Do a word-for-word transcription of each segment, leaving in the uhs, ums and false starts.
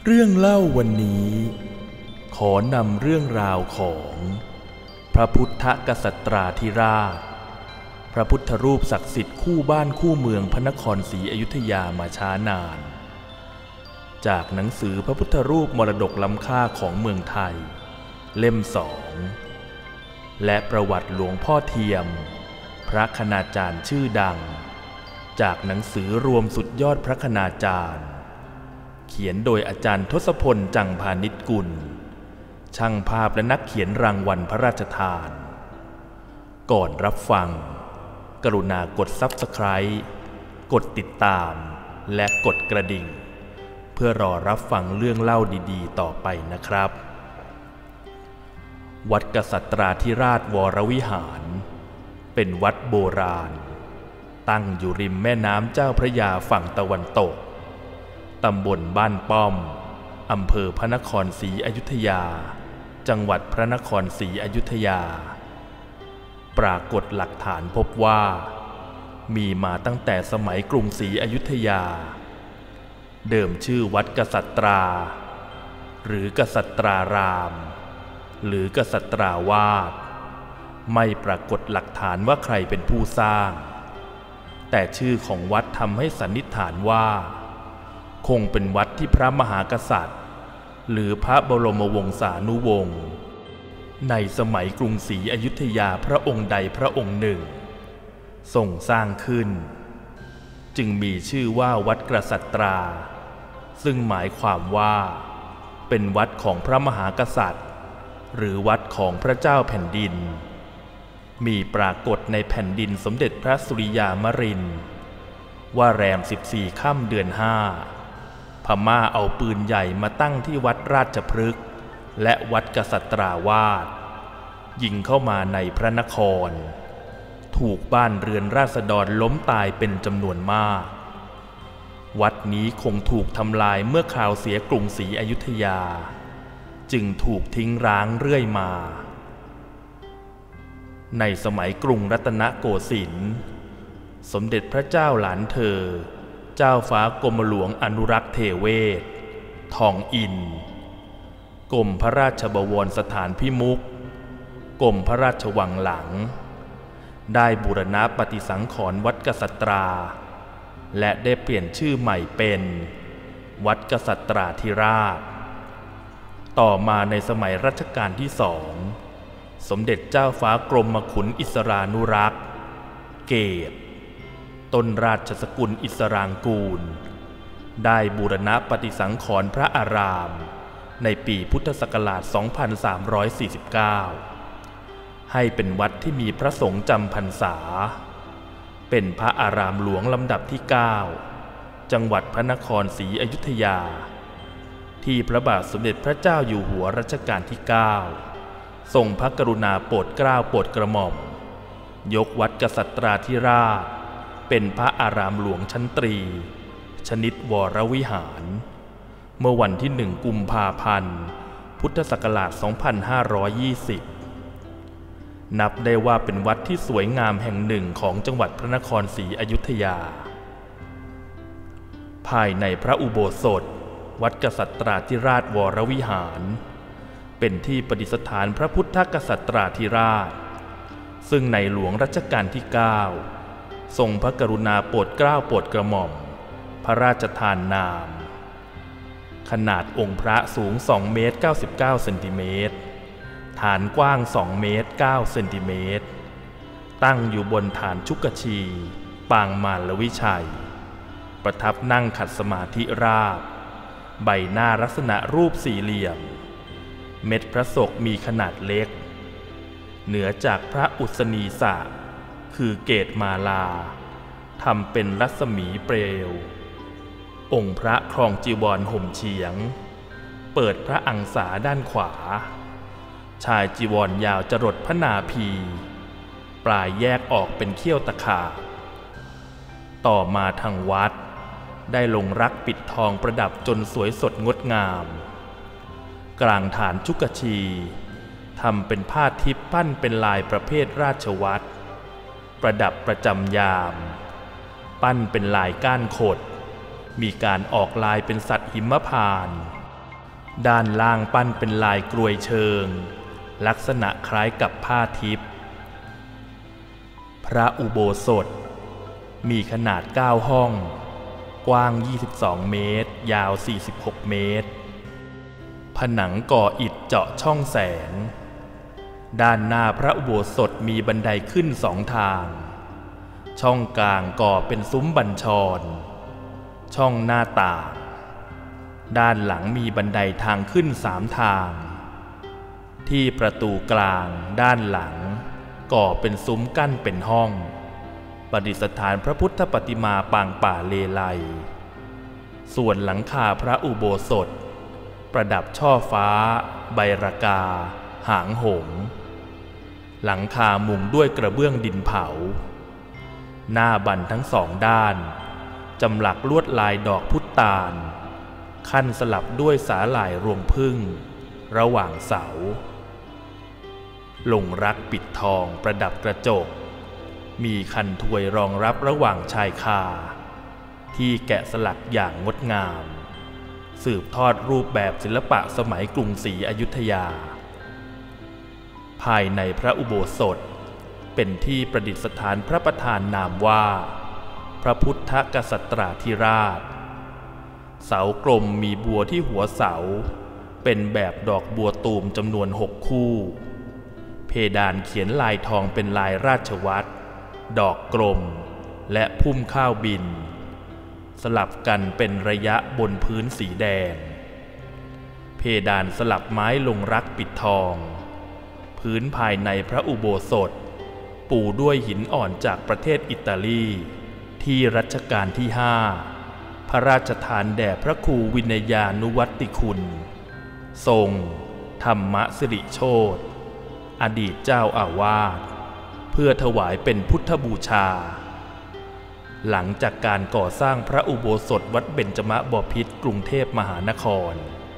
เรื่องเล่าวันนี้ขอนำเรื่องราวของพระพุทธกษัตราธิราชพระพุทธรูปศักดิ์สิทธิ์คู่บ้านคู่เมืองพระนครศรีอยุธยามาช้านานจากหนังสือพระพุทธรูปมรดกล้ำค่าของเมืองไทยเล่มสองและประวัติหลวงพ่อเทียมพระคณาจารย์ชื่อดังจากหนังสือรวมสุดยอดพระคณาจารย์เขียนโดยอาจารย์ทศพลจังพานิชกุลช่างภาพและนักเขียนรางวัลพระราชทานก่อนรับฟังกรุณากด ซับสไครบ์ กดติดตามและกดกระดิ่งเพื่อรอรับฟังเรื่องเล่าดีๆต่อไปนะครับวัดกษัตราธิราชวรวิหารเป็นวัดโบราณตั้งอยู่ริมแม่น้ำเจ้าพระยาฝั่งตะวันตกตำบลบ้านป้อมอำเภอพระนครศรีอยุธยาจังหวัดพระนครศรีอยุธยาปรากฏหลักฐานพบว่ามีมาตั้งแต่สมัยกรุงศรีอยุธยาเดิมชื่อวัดกษัตราหรือกษัตรารามหรือกษัตราวาสไม่ปรากฏหลักฐานว่าใครเป็นผู้สร้างแต่ชื่อของวัดทำให้สันนิษฐานว่าคงเป็นวัดที่พระมหากษัตริย์หรือพระบรมวงศานุวงศ์ในสมัยกรุงศรีอยุธยาพระองค์ใดพระองค์หนึ่งทรงสร้างขึ้นจึงมีชื่อว่าวัดกษัตราซึ่งหมายความว่าเป็นวัดของพระมหากษัตริย์หรือวัดของพระเจ้าแผ่นดินมีปรากฏในแผ่นดินสมเด็จพระสุริยามรินทร์ว่าแรมสิบสี่ค่ำเดือนห้าพม่าเอาปืนใหญ่มาตั้งที่วัดราชพฤกษ์และวัดกษัตราวาสยิงเข้ามาในพระนครถูกบ้านเรือนราษฎรล้มตายเป็นจำนวนมากวัดนี้คงถูกทำลายเมื่อคราวเสียกรุงศรีอยุธยาจึงถูกทิ้งร้างเรื่อยมาในสมัยกรุงรัตนโกสินทร์สมเด็จพระเจ้าหลานเธอเจ้าฟ้ากรมหลวงอนุรักษ์เทเวศทองอินกรมพระราชบวรสถานพิมุขกรมพระราชวังหลังได้บูรณะปฏิสังขรณ์วัดกษัตราและได้เปลี่ยนชื่อใหม่เป็นวัดกษัตราธิราชต่อมาในสมัยรัชกาลที่สองสมเด็จเจ้าฟ้ากรมขุนอิสรานุรักษ์เกตต้นราชสกุลอิสรางกูลได้บูรณะปฏิสังขรณ์พระอารามในปีพุทธศักราช สองพันสามร้อยสี่สิบเก้า ให้เป็นวัดที่มีพระสงฆ์จำพรรษาเป็นพระอารามหลวงลำดับที่เก้าจังหวัดพระนครศรีอยุธยาที่พระบาทสมเด็จพระเจ้าอยู่หัวรัชกาลที่เก้าทรงพระกรุณาโปรดเกล้าโปรดกระหม่อมยกวัดกษัตราธิราชเป็นพระอารามหลวงชั้นตรีชนิดวรวิหารเมื่อวันที่หนึ่งกุมภาพันธ์พุทธศักราช สองพันห้าร้อยยี่สิบ นับได้ว่าเป็นวัดที่สวยงามแห่งหนึ่งของจังหวัดพระนครศรีอยุธยาภายในพระอุโบสถวัดกษัตราธิราชวรวิหารเป็นที่ประดิษฐานพระพุทธกษัตราธิราชซึ่งในหลวงรัชกาลที่เก้าทรงพระกรุณาโปรดเกล้าโปรดกระหม่อมพระราชทานนามขนาดองค์พระสูงสองเมตรเก้าสิบเก้าเซนติเมตรฐานกว้างสองเมตรเก้าเซนติเมตรตั้งอยู่บนฐานชุกชีปางมารวิชัยประทับนั่งขัดสมาธิราบใบหน้าลักษณะรูปสี่เหลี่ยมเม็ดพระศกมีขนาดเล็กเหนือจากพระอุษณีสะคือเกศมาลาทำเป็นรัศมีเปลวองค์พระครองจีวรห่มเฉียงเปิดพระอังสาด้านขวาชายจีวรยาวจรดพระนาภีปลายแยกออกเป็นเขี้ยวตะขาบต่อมาทางวัดได้ลงรักปิดทองประดับจนสวยสดงดงามกลางฐานชุกชีทำเป็นผ้าทิพย์ปั้นเป็นลายประเภทราชวัตรประดับประจำยามปั้นเป็นลายก้านขดมีการออกลายเป็นสัตว์หิมพานต์ด้านล่างปั้นเป็นลายกรวยเชิงลักษณะคล้ายกับผ้าทิพย์พระอุโบสถมีขนาดเก้าห้องกว้างยี่สิบสองเมตรยาวสี่สิบหกเมตรผนังก่ออิฐเจาะช่องแสงด้านหน้าพระอุโบสถมีบันไดขึ้นสองทางช่องกลางก่อเป็นซุ้มบัญชรช่องหน้าต่างด้านหลังมีบันไดทางขึ้นสามทางที่ประตูกลางด้านหลังก่อเป็นซุ้มกั้นเป็นห้องประดิษฐานพระพุทธปฏิมาปางป่าเลไลส่วนหลังคาพระอุโบสถประดับช่อฟ้าใบรากาหางหงส์หลังคามุงด้วยกระเบื้องดินเผาหน้าบันทั้งสองด้านจำหลักลวดลายดอกพุตานขั้นสลับด้วยสาหร่ายรวงผึ้งระหว่างเสาลงรักปิดทองประดับกระจกมีคันถวยรองรับระหว่างชายคาที่แกะสลักอย่างงดงามสืบทอดรูปแบบศิลปะสมัยกรุงศรีอยุธยาภายในพระอุโบสถเป็นที่ประดิษฐานพระประธานนามว่าพระพุทธกษัตราธิราชเสากลมมีบัวที่หัวเสาเป็นแบบดอกบัวตูมจำนวนหกคู่เพดานเขียนลายทองเป็นลายราชวัตรดอกกลมและพุ่มข้าวบินสลับกันเป็นระยะบนพื้นสีแดงเพดานสลับไม้ลงรักปิดทองพื้นภายในพระอุโบสถปูด้วยหินอ่อนจากประเทศอิตาลีที่รัชกาลที่ห้าพระราชทานแด่พระครูวินยานุวัติคุณทรงธรรมสิริโชติอดีตเจ้าอาวาสเพื่อถวายเป็นพุทธบูชาหลังจากการก่อสร้างพระอุโบสถวัดเบญจมบพิตรกรุงเทพมหานคร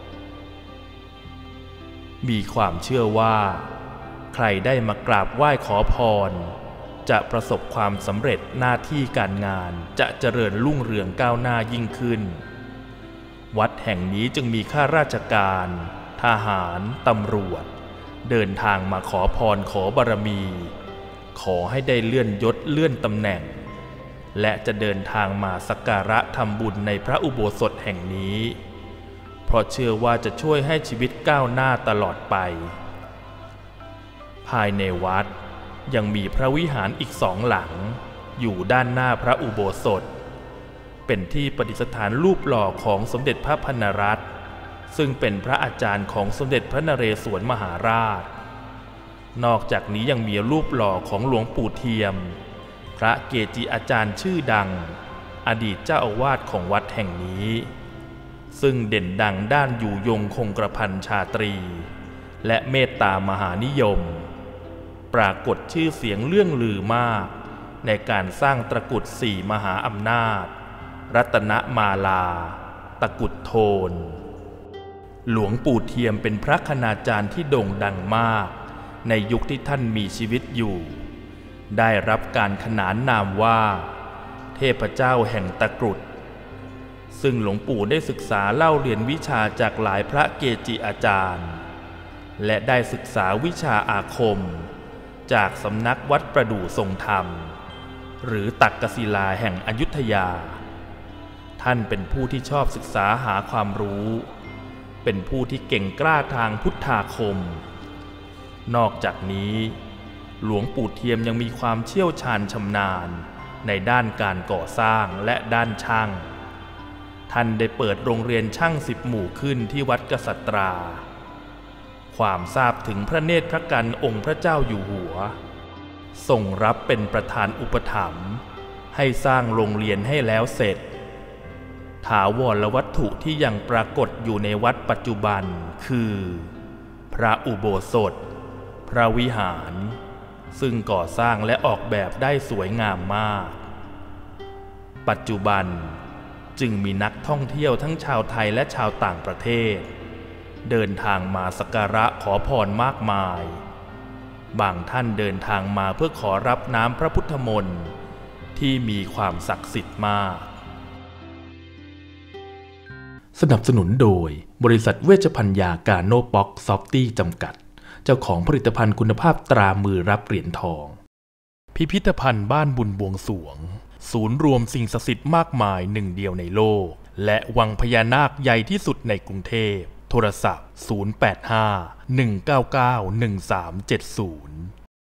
มีความเชื่อว่าใครได้มากราบไหว้ขอพรจะประสบความสำเร็จหน้าที่การงานจะเจริญรุ่งเรืองก้าวหน้ายิ่งขึ้นวัดแห่งนี้จึงมีข้าราชการทหารตำรวจเดินทางมาขอพรขอบารมีขอให้ได้เลื่อนยศเลื่อนตำแหน่งและจะเดินทางมาสักการะทำบุญในพระอุโบสถแห่งนี้เพราะเชื่อว่าจะช่วยให้ชีวิตก้าวหน้าตลอดไปภายในวัดยังมีพระวิหารอีกสองหลังอยู่ด้านหน้าพระอุโบสถเป็นที่ประดิษฐานรูปหล่อของสมเด็จพระพรรณรัตน์ซึ่งเป็นพระอาจารย์ของสมเด็จพระนเรศวรมหาราชนอกจากนี้ยังมีรูปหล่อของหลวงปู่เทียมพระเกจิอาจารย์ชื่อดังอดีตเจ้าอาวาสของวัดแห่งนี้ซึ่งเด่นดังด้านอยู่ยงคงกระพันชาตรีและเมตตามหานิยมปรากฏชื่อเสียงเรื่องลือมากในการสร้างตะกรุดสี่มหาอำนาจรัตนมาลาตะกรุดโทนหลวงปู่เทียมเป็นพระคณาจารย์ที่โด่งดังมากในยุคที่ท่านมีชีวิตอยู่ได้รับการขนานนามว่าเทพเจ้าแห่งตะกรุดซึ่งหลวงปู่ได้ศึกษาเล่าเรียนวิชาจากหลายพระเกจิอาจารย์และได้ศึกษาวิชาอาคมจากสำนักวัดประดู่ทรงธรรมหรือตักกศิลาแห่งอยุธยาท่านเป็นผู้ที่ชอบศึกษาหาความรู้เป็นผู้ที่เก่งกล้าทางพุทธาคมนอกจากนี้หลวงปู่เทียมยังมีความเชี่ยวชาญชำนาญในด้านการก่อสร้างและด้านช่างท่านได้เปิดโรงเรียนช่างสิบหมู่ขึ้นที่วัดกษัตราความทราบถึงพระเนตรพระกันองค์พระเจ้าอยู่หัวทรงรับเป็นประธานอุปถัมภ์ให้สร้างโรงเรียนให้แล้วเสร็จถาวรวัตถุที่ยังปรากฏอยู่ในวัดปัจจุบันคือพระอุโบสถพระวิหารซึ่งก่อสร้างและออกแบบได้สวยงามมากปัจจุบันจึงมีนักท่องเที่ยวทั้งชาวไทยและชาวต่างประเทศเดินทางมาสักการะขอพรมากมายบางท่านเดินทางมาเพื่อขอรับน้ำพระพุทธมนต์ที่มีความศักดิ์สิทธิ์มากสนับสนุนโดยบริษัทเวชภัณฑ์ยากาโนป๊อกซอฟตี้จำกัดเจ้าของผลิตภัณฑ์คุณภาพตรามือรับเหรียญทองพิพิธภัณฑ์บ้านบุญบวงสรวงศูนย์รวมสิ่งศักดิ์สิทธิ์มากมายหนึ่งเดียวในโลกและวังพญานาคใหญ่ที่สุดในกรุงเทพโทรศัพท์ศูนย์ แปด ห้า หนึ่ง เก้า เก้า หนึ่ง สาม เจ็ด ศูนย์